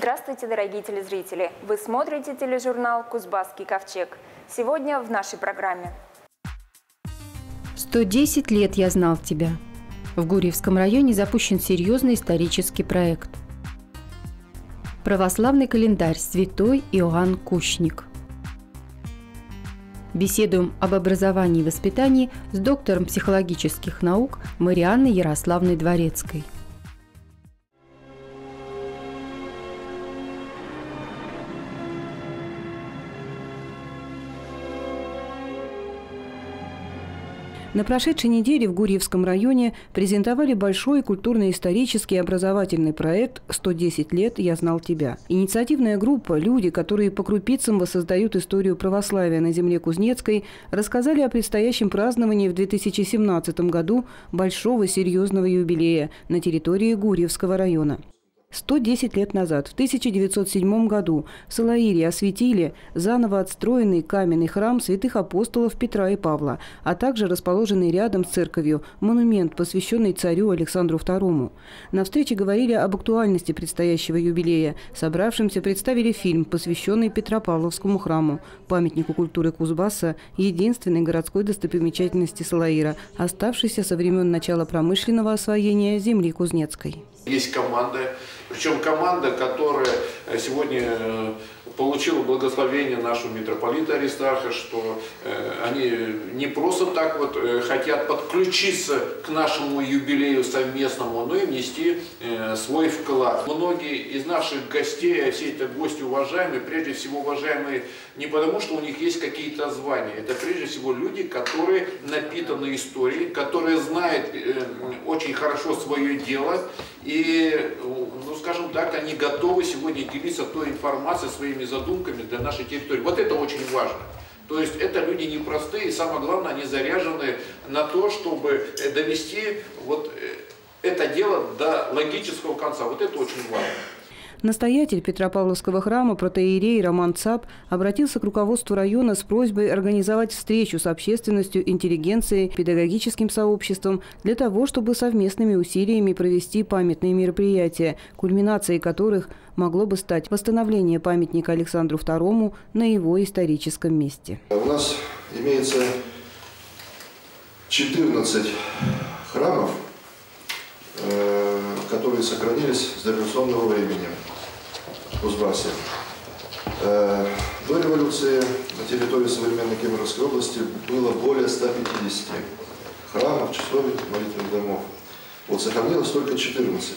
Здравствуйте, дорогие телезрители! Вы смотрите тележурнал «Кузбасский ковчег». Сегодня в нашей программе. 110 лет я знал тебя. В Гурьевском районе запущен серьезный исторический проект. Православный календарь «Святой Иоанн Кущник». Беседуем об образовании и воспитании с доктором психологических наук Марианной Ярославной Дворецкой. На прошедшей неделе в Гурьевском районе презентовали большой культурно-исторический и образовательный проект «110 лет я знал тебя». Инициативная группа, люди, которые по крупицам воссоздают историю православия на земле Кузнецкой, рассказали о предстоящем праздновании в 2017 году большого серьезного юбилея на территории Гурьевского района. 110 лет назад, в 1907 году, в Салаире осветили заново отстроенный каменный храм святых апостолов Петра и Павла, а также расположенный рядом с церковью монумент, посвященный царю Александру II. На встрече говорили об актуальности предстоящего юбилея. Собравшимся представили фильм, посвященный Петропавловскому храму, памятнику культуры Кузбасса, единственной городской достопримечательности Салаира, оставшейся со времен начала промышленного освоения земли Кузнецкой. Есть команда, причем команда, которая сегодня получила благословение нашего митрополита Аристарха, что они не просто так вот хотят подключиться к нашему юбилею совместному, но и внести свой вклад. Многие из наших гостей, все это гости уважаемые, прежде всего уважаемые не потому, что у них есть какие-то звания, это прежде всего люди, которые напитаны историей, которые знают очень хорошо свое дело и, ну, скажем так, они готовы сегодня делиться той информацией, своими задумками для нашей территории. Вот это очень важно. То есть это люди непростые, и самое главное, они заряжены на то, чтобы довести вот это дело до логического конца. Вот это очень важно. Настоятель Петропавловского храма протоиерей Роман Цап обратился к руководству района с просьбой организовать встречу с общественностью, интеллигенцией, педагогическим сообществом для того, чтобы совместными усилиями провести памятные мероприятия, кульминацией которых могло бы стать восстановление памятника Александру II на его историческом месте. У нас имеется 14 храмов, которые сохранились с дореволюционного времени в Кузбассе. До революции на территории современной Кемеровской области было более 150 храмов, часовен, молитвенных домов. Вот сохранилось только 14.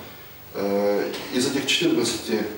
Из этих 14,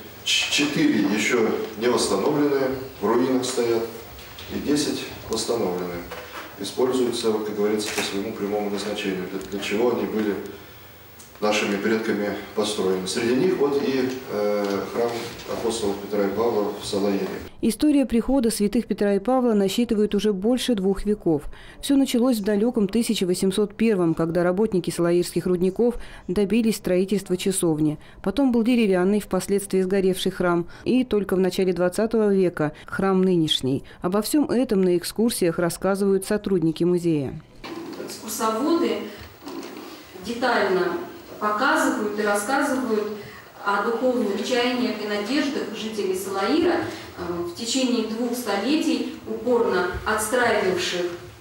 4 еще не восстановленные, в руинах стоят, и 10 восстановлены. Используются, вот, как говорится, по своему прямому назначению, для чего они были нашими предками построены. Среди них вот и храм апостолов Петра и Павла в Салаире. История прихода святых Петра и Павла насчитывает уже больше 2 веков. Все началось в далеком 1801-м, когда работники салаирских рудников добились строительства часовни. Потом был деревянный, впоследствии сгоревший храм. И только в начале 20 века храм нынешний. Обо всем этом на экскурсиях рассказывают сотрудники музея. Экскурсоводы детально показывают и рассказывают о духовных чаяниях и надеждах жителей Салаира, в течение 2 столетий упорно отстраивавших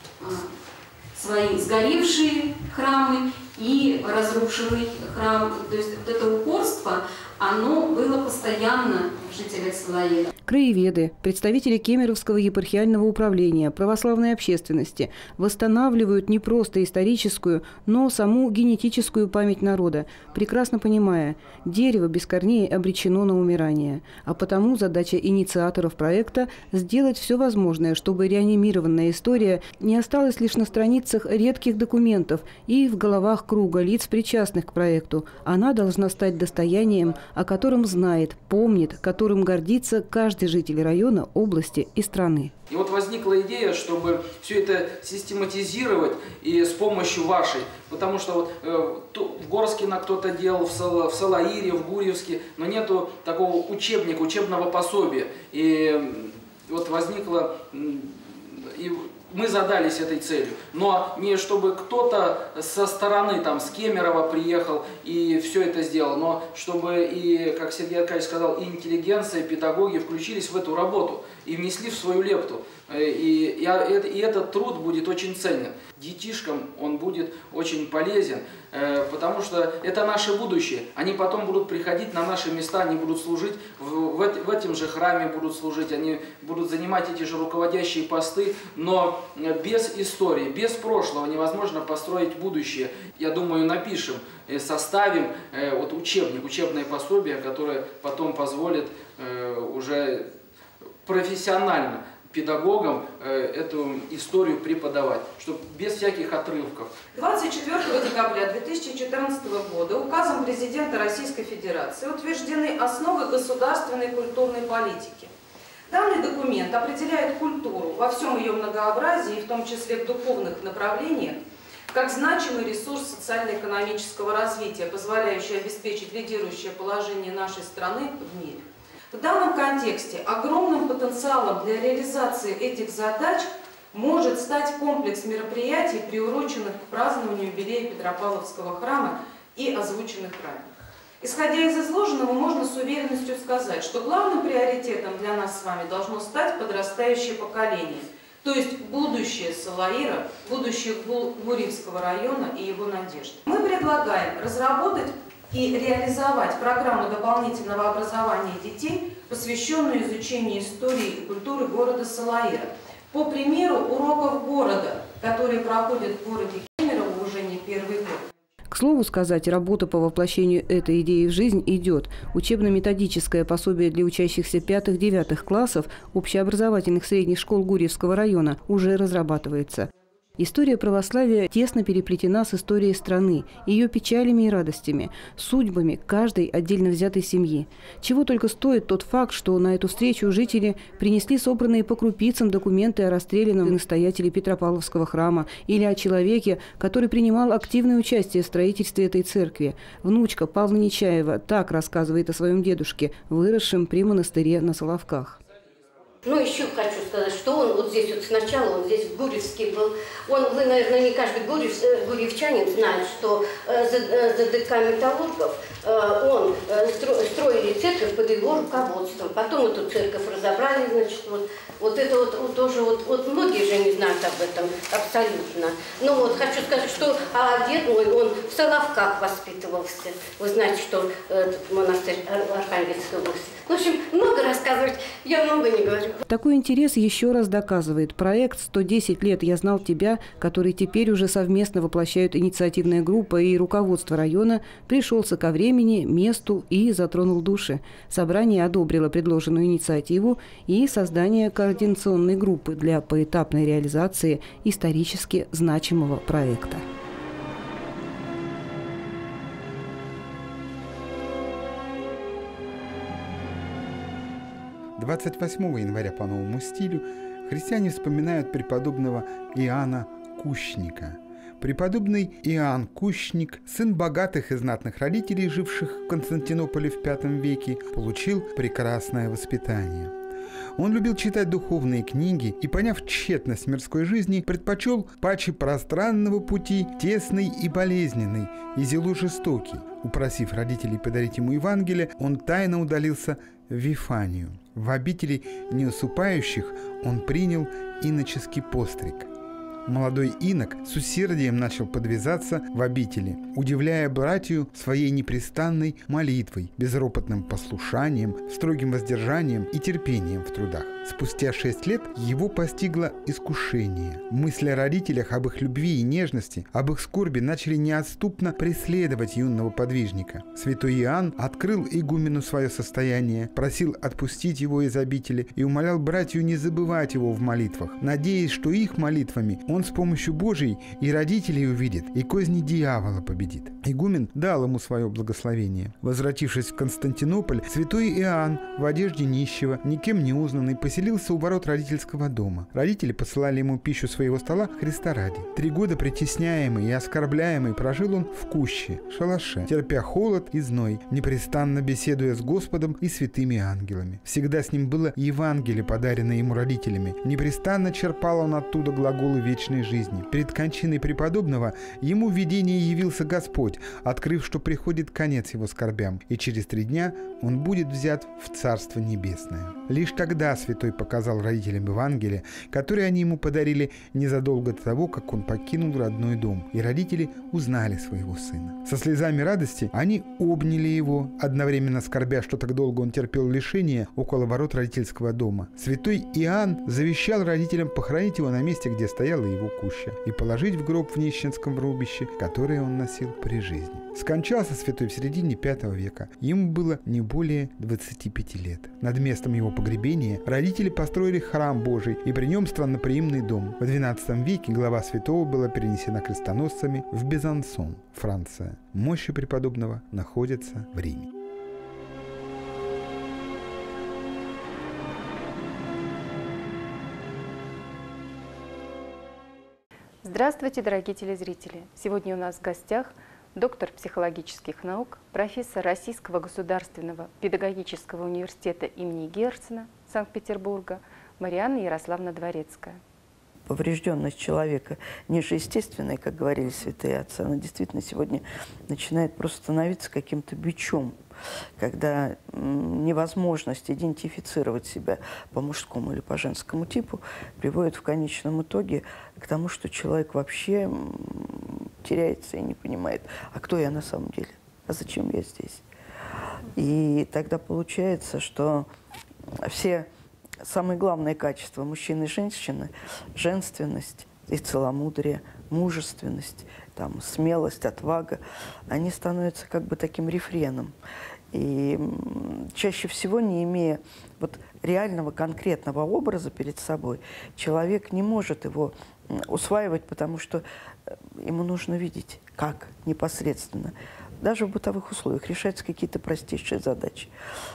свои сгоревшие храмы и разрушенный храм. То есть вот это упорство, оно было постоянно в жителях Салаира. Краеведы, представители Кемеровского епархиального управления, православной общественности восстанавливают не просто историческую, но саму генетическую память народа, прекрасно понимая, дерево без корней обречено на умирание. А потому задача инициаторов проекта – сделать все возможное, чтобы реанимированная история не осталась лишь на страницах редких документов и в головах круга лиц, причастных к проекту. Она должна стать достоянием, о котором знает, помнит, которым гордится каждый житель района, области и страны. И вот возникла идея, чтобы все это систематизировать и с помощью вашей, потому что вот в Горскино кто-то делал, в Салаире, в Гурьевске, но нету такого учебника, учебного пособия. И вот возникло, и мы задались этой целью, но не чтобы кто-то со стороны, там, с Кемерово приехал и все это сделал, но чтобы и, как Сергей Аркадьевич сказал, и интеллигенция, и педагоги включились в эту работу и внесли в свою лепту. И этот труд будет очень ценен. Детишкам он будет очень полезен, потому что это наше будущее. Они потом будут приходить на наши места, они будут служить в этом же храме, будут служить, они будут занимать эти же руководящие посты, но без истории, без прошлого невозможно построить будущее. Я думаю, напишем, составим вот учебник, учебное пособие, которое потом позволит уже профессионально педагогам эту историю преподавать, чтобы без всяких отрывков. 24 декабря 2014 года указом президента Российской Федерации утверждены основы государственной культурной политики. Данный документ определяет культуру во всем ее многообразии, в том числе в духовных направлениях, как значимый ресурс социально-экономического развития, позволяющий обеспечить лидирующее положение нашей страны в мире. В данном контексте огромным потенциалом для реализации этих задач может стать комплекс мероприятий, приуроченных к празднованию юбилея Петропавловского храма и озвученных ранее. Исходя из изложенного, можно с уверенностью сказать, что главным приоритетом для нас с вами должно стать подрастающее поколение, то есть будущее Салаира, будущее Гурьевского района и его надежд. Мы предлагаем разработать и реализовать программу дополнительного образования детей, посвященную изучению истории и культуры города Салаира. По примеру уроков города, которые проходят в городе Кемерово уже не первый год. К слову сказать, работа по воплощению этой идеи в жизнь идет. Учебно-методическое пособие для учащихся 5-9 классов общеобразовательных средних школ Гурьевского района уже разрабатывается. История православия тесно переплетена с историей страны, ее печалями и радостями, судьбами каждой отдельно взятой семьи. Чего только стоит тот факт, что на эту встречу жители принесли собранные по крупицам документы о расстрелянном настоятеле Петропавловского храма или о человеке, который принимал активное участие в строительстве этой церкви. Внучка Павла Нечаева так рассказывает о своем дедушке, выросшем при монастыре на Соловках. Ну, еще хочу сказать, что он вот здесь вот сначала, он здесь в Гурьевске был. Вы, наверное, не каждый гурьевчанин знает, что за ДК металлургов он строили церковь под его руководством. Потом эту церковь разобрали, значит, вот это вот тоже вот многие же не знают об этом абсолютно. Ну вот хочу сказать, что дед мой, он в Соловках воспитывался. Вы знаете, что этот монастырь Архангельской области. В общем, много рассказывать, я много не говорю. Такой интерес еще раз доказывает проект «110 лет я знал тебя», который теперь уже совместно воплощают инициативная группа и руководство района, пришелся ко времени, месту и затронул души. Собрание одобрило предложенную инициативу и создание координационной группы для поэтапной реализации исторически значимого проекта. – 28 января по новому стилю христиане вспоминают преподобного Иоанна Кущника. Преподобный Иоанн Кущник, сын богатых и знатных родителей, живших в Константинополе в V веке, получил прекрасное воспитание. Он любил читать духовные книги и, поняв тщетность мирской жизни, предпочел паче пространного пути тесный и болезненный, и зело жестокий. Упросив родителей подарить ему Евангелие, он тайно удалился в Вифанию. В обители неусыпающих он принял иноческий постриг. Молодой инок с усердием начал подвязаться в обители, удивляя братью своей непрестанной молитвой, безропотным послушанием, строгим воздержанием и терпением в трудах. Спустя 6 лет его постигло искушение. Мысли о родителях, об их любви и нежности, об их скорби начали неотступно преследовать юного подвижника. Святой Иоанн открыл игумену свое состояние, просил отпустить его из обители и умолял братью не забывать его в молитвах, надеясь, что их молитвами Он с помощью Божией и родителей увидит, и козни дьявола победит. Игумен дал ему свое благословение. Возвратившись в Константинополь, святой Иоанн в одежде нищего, никем не узнанный, поселился у ворот родительского дома. Родители посылали ему пищу своего стола Христа ради. 3 года притесняемый и оскорбляемый прожил он в куще, шалаше, терпя холод и зной, непрестанно беседуя с Господом и святыми ангелами. Всегда с ним было Евангелие, подаренное ему родителями. Непрестанно черпал он оттуда глаголы вечной жизни. Перед кончиной преподобного ему в видении явился Господь, открыв, что приходит конец его скорбям, и через 3 дня он будет взят в Царство Небесное. Лишь тогда святой показал родителям Евангелие, которое они ему подарили незадолго до того, как он покинул родной дом, и родители узнали своего сына. Со слезами радости они обняли его, одновременно скорбя, что так долго он терпел лишение около ворот родительского дома. Святой Иоанн завещал родителям похоронить его на месте, где стояла его куща, и положить в гроб в нищенском рубище, которое он носил при жизни. Скончался святой в середине V века. Ему было не более 25 лет. Над местом его погребения родители построили храм Божий и при нем странноприимный дом. В XII веке глава святого была перенесена крестоносцами в Безансон, Франция. Мощи преподобного находятся в Риме. Здравствуйте, дорогие телезрители! Сегодня у нас в гостях доктор психологических наук, профессор Российского государственного педагогического университета имени Герцена Санкт-Петербурга Марианна Ярославовна Дворецкая. Поврежденность человека ниже естественной, как говорили святые отцы, она действительно сегодня начинает просто становиться каким-то бичом, когда невозможность идентифицировать себя по мужскому или по женскому типу приводит в конечном итоге к тому, что человек вообще теряется и не понимает, а кто я на самом деле, а зачем я здесь. И тогда получается, что все самые главные качества мужчины и женщины – женственность и целомудрие, мужественность, там, смелость, отвага – они становятся как бы таким рефреном. И чаще всего, не имея вот реального конкретного образа перед собой, человек не может его усваивать, потому что ему нужно видеть, как непосредственно, даже в бытовых условиях, решаются какие-то простейшие задачи.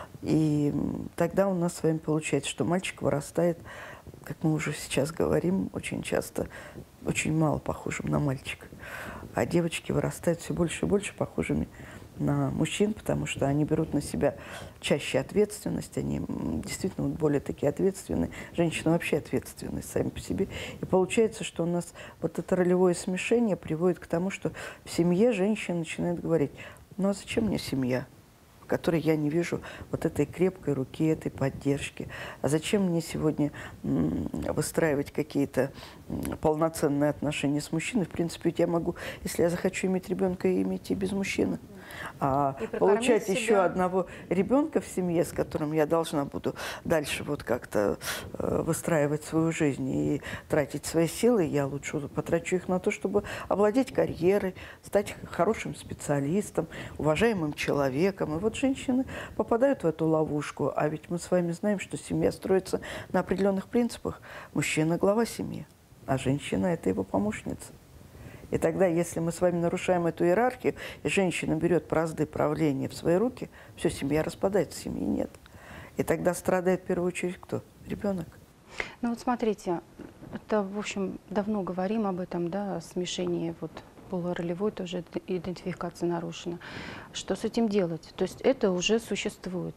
И тогда у нас с вами получается, что мальчик вырастает, как мы уже сейчас говорим, очень часто очень мало похожим на мальчика. А девочки вырастают все больше и больше похожими на мужчин, потому что они берут на себя чаще ответственность, они действительно более такие ответственные. Женщины вообще ответственны сами по себе. И получается, что у нас вот это ролевое смешение приводит к тому, что в семье женщина начинает говорить: ну а зачем мне семья, в которой я не вижу вот этой крепкой руки, этой поддержки? А зачем мне сегодня выстраивать какие-то полноценные отношения с мужчиной? В принципе, я могу, если я захочу иметь ребенка, и иметь и без мужчины. А получать еще одного ребенка в семье, с которым я должна буду дальше вот как-то выстраивать свою жизнь и тратить свои силы, я лучше потрачу их на то, чтобы овладеть карьерой, стать хорошим специалистом, уважаемым человеком. И вот женщины попадают в эту ловушку. А ведь мы с вами знаем, что семья строится на определенных принципах. Мужчина – глава семьи, а женщина – это его помощница. И тогда, если мы с вами нарушаем эту иерархию, и женщина берет бразды правления в свои руки, все, семья распадается, семьи нет. И тогда страдает в первую очередь кто? Ребенок. Ну вот смотрите, это, в общем, давно говорим об этом, да, о смешении вот полуролевой, тоже идентификация нарушена. Что с этим делать? То есть это уже существует.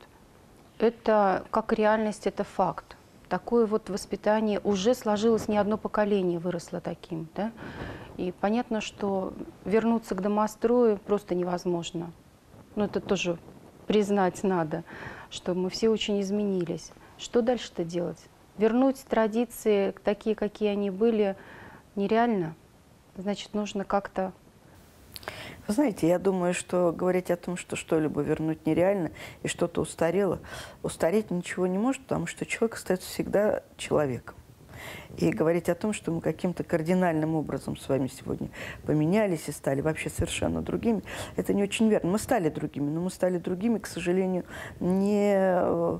Это как реальность, это факт. Такое вот воспитание уже сложилось, не одно поколение выросло таким, да? И понятно, что вернуться к домострою просто невозможно. Но это тоже признать надо, что мы все очень изменились. Что дальше-то делать? Вернуть традиции такие, какие они были, нереально. Значит, нужно как-то... Вы знаете, я думаю, что говорить о том, что что-либо вернуть нереально и что-то устарело, устареть ничего не может, потому что человек остается всегда человеком. И говорить о том, что мы каким-то кардинальным образом с вами сегодня поменялись и стали вообще совершенно другими, это не очень верно. Мы стали другими, но мы стали другими, к сожалению, не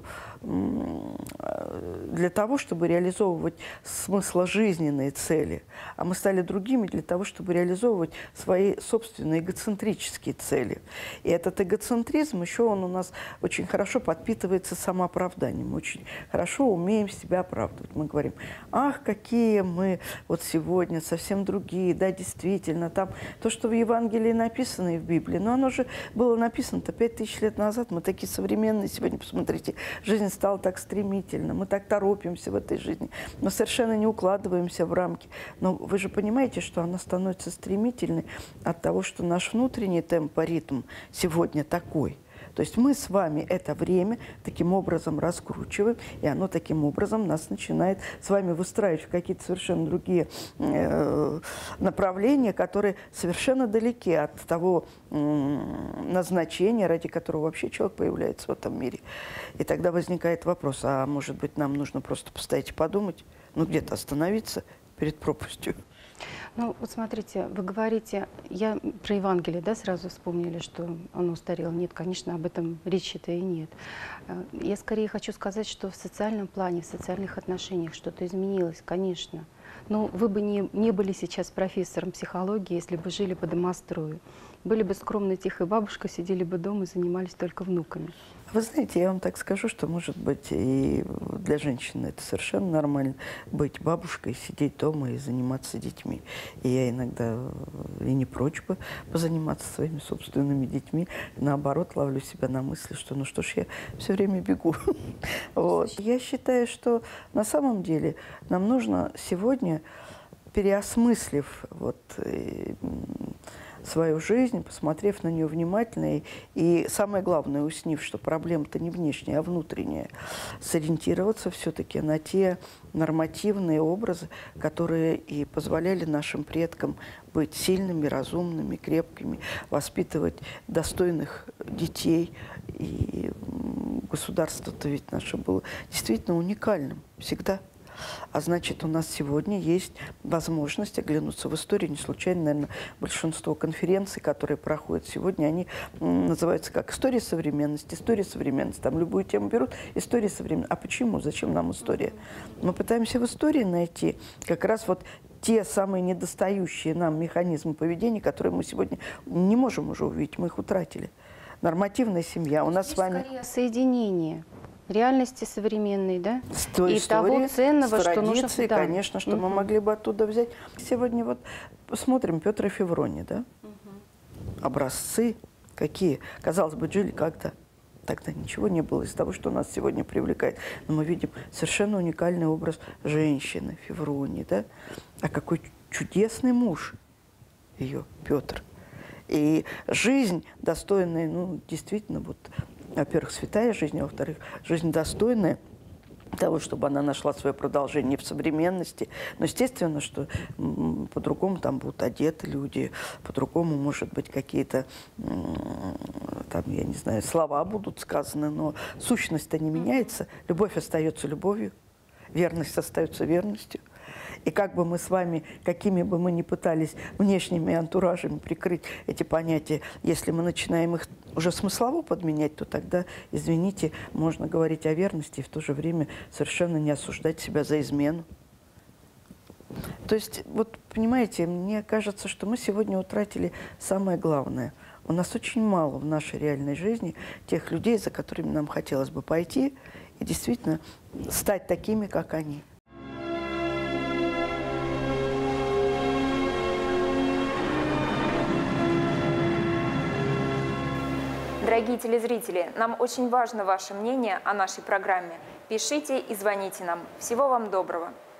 для того, чтобы реализовывать смысложизненные цели, а мы стали другими для того, чтобы реализовывать свои собственные эгоцентрические цели. И этот эгоцентризм еще он у нас очень хорошо подпитывается самооправданием. Мы очень хорошо умеем себя оправдывать. Мы говорим: ах, какие мы вот сегодня совсем другие, да, действительно, там то, что в Евангелии написано и в Библии, но оно же было написано-то 5000 лет назад, мы такие современные сегодня, посмотрите, жизнь стала так стремительно, мы так торопимся в этой жизни, мы совершенно не укладываемся в рамки. Но вы же понимаете, что она становится стремительной от того, что наш внутренний темпоритм сегодня такой. То есть мы с вами это время таким образом раскручиваем, и оно таким образом нас начинает с вами выстраивать в какие-то совершенно другие направления, которые совершенно далеки от того назначения, ради которого вообще человек появляется в этом мире. И тогда возникает вопрос: а может быть, нам нужно просто постоять и подумать, ну где-то остановиться перед пропастью? Ну, вот смотрите, вы говорите, я про Евангелие, да, сразу вспомнили, что оно устарело. Нет, конечно, об этом речи-то и нет. Я скорее хочу сказать, что в социальном плане, в социальных отношениях что-то изменилось, конечно. Но вы бы не были сейчас профессором психологии, если бы жили по домострою. Были бы скромной, тихой бабушкой, сидели бы дома и занимались только внуками. Вы знаете, я вам так скажу, что, может быть, и для женщины это совершенно нормально быть бабушкой, сидеть дома и заниматься детьми. И я иногда и не прочь бы позаниматься своими собственными детьми. Наоборот, ловлю себя на мысли, что ну что ж, я все время бегу. Вот. Я считаю, что на самом деле нам нужно сегодня, переосмыслив вот свою жизнь, посмотрев на нее внимательно и самое главное, уяснив, что проблема-то не внешняя, а внутренняя, сориентироваться все-таки на те нормативные образы, которые и позволяли нашим предкам быть сильными, разумными, крепкими, воспитывать достойных детей. И государство-то ведь наше было действительно уникальным всегда. А значит, у нас сегодня есть возможность оглянуться в историю. Не случайно, наверное, большинство конференций, которые проходят сегодня, они называются как «История современности», «История современности». Там любую тему берут «История современности». А почему? Зачем нам история? Мы пытаемся в истории найти как раз вот те самые недостающие нам механизмы поведения, которые мы сегодня не можем уже увидеть, мы их утратили. Нормативная семья. У нас с вами скорее соединение реальности современной, да? С той и истории, того ценного, с что нужно... традиции, Да. конечно, что мы могли бы оттуда взять. Сегодня вот посмотрим Петр и Феврония, да? Образцы какие. Казалось бы, жили как-то. Тогда ничего не было из того, что нас сегодня привлекает. Но мы видим совершенно уникальный образ женщины, Февронии, да? А какой чудесный муж ее, Петр. И жизнь достойная, ну, действительно, вот, во-первых, святая жизнь, а во-вторых, жизнь достойная того, чтобы она нашла свое продолжение в современности. Но естественно, что по-другому там будут одеты люди, по-другому, может быть, какие-то, там, я не знаю, слова будут сказаны, но сущность-то не меняется. Любовь остается любовью, верность остается верностью. И как бы мы с вами, какими бы мы ни пытались внешними антуражами прикрыть эти понятия, если мы начинаем их уже смыслово подменять, то тогда, извините, можно говорить о верности и в то же время совершенно не осуждать себя за измену. То есть, вот, понимаете, мне кажется, что мы сегодня утратили самое главное. У нас очень мало в нашей реальной жизни тех людей, за которыми нам хотелось бы пойти и действительно стать такими, как они. Дорогие телезрители, нам очень важно ваше мнение о нашей программе. Пишите и звоните нам. Всего вам доброго!